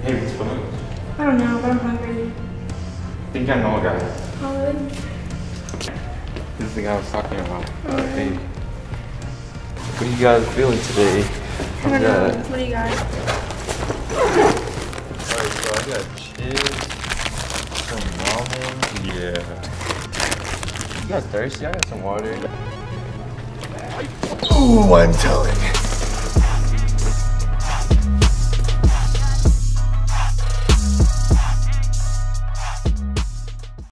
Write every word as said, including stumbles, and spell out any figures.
Hey, what's going on? I don't know, but I'm hungry. I think I know a guy. Oh, really? This is the guy I was talking about. Uh, Mm. hey, what are you guys feeling today? I don't know. What do you got? Alright, so I got chips, some ramen. Yeah. You guys thirsty? I got some water. Ooh, I'm telling.